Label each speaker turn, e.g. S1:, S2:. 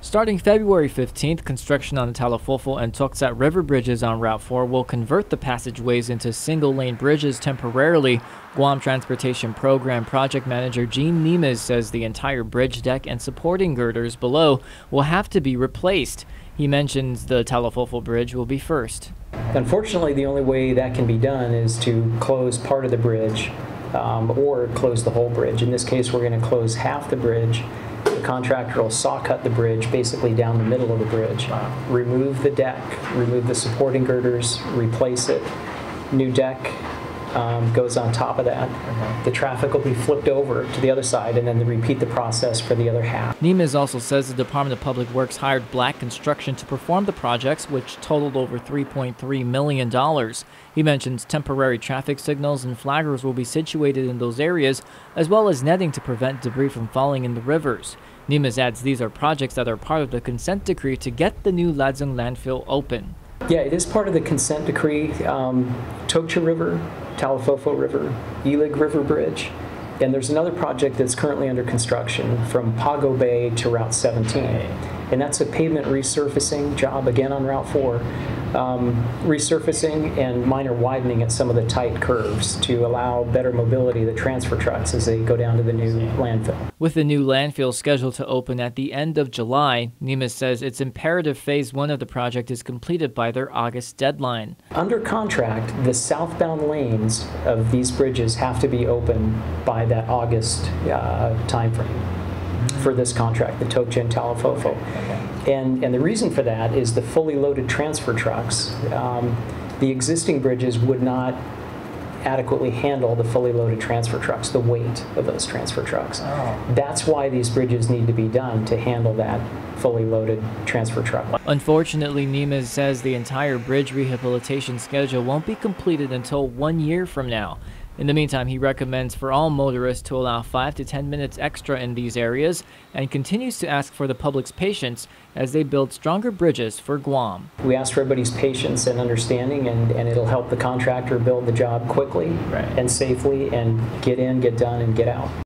S1: Starting February 15th, construction on the Talafofo and Tuxat River bridges on Route 4 will convert the passageways into single-lane bridges temporarily. GUAM Transportation Program Project Manager Gene Nemes says the entire bridge deck and supporting girders below will have to be replaced. He mentions the Talafofo bridge will be first.
S2: Unfortunately, the only way that can be done is to close part of the bridge or close the whole bridge. In this case, we're going to close half the bridge. The contractor will saw cut the bridge basically down the middle of the bridge, remove the deck, remove the supporting girders, replace it. New deck goes on top of that. The traffic will be flipped over to the other side, and then they repeat the process for the other half.
S1: Nemes also says the Department of Public Works hired Black Construction to perform the projects, which totaled over $3.3 million. He mentions temporary traffic signals and flaggers will be situated in those areas, as well as netting to prevent debris from falling in the rivers. Nemes adds these are projects that are part of the consent decree to get the new Ladzong landfill open.
S2: Yeah, it is part of the consent decree. Tokcha River, Talafofo River, Ilig River Bridge, and there's another project that's currently under construction from Pago Bay to Route 17, and that's a pavement resurfacing job again on Route 4. Resurfacing and minor widening at some of the tight curves to allow better mobility of the transfer trucks as they go down to the new landfill.
S1: With the new landfill scheduled to open at the end of July, Nemes says it's imperative Phase 1 of the project is completed by their August deadline.
S2: Under contract, the southbound lanes of these bridges have to be open by that August timeframe for this contract, the Tokcha and Talafofo. And the reason for that is the fully loaded transfer trucks. The existing bridges would not adequately handle the fully loaded transfer trucks, the weight of those transfer trucks. That's why these bridges need to be done, to handle that fully loaded transfer truck.
S1: Unfortunately, Nemes says the entire bridge rehabilitation schedule won't be completed until 1 year from now. In the meantime, he recommends for all motorists to allow 5 to 10 minutes extra in these areas and continues to ask for the public's patience as they build stronger bridges for Guam.
S2: We ask for everybody's patience and understanding, and it'll help the contractor build the job quickly and safely and get in, get done, and get out.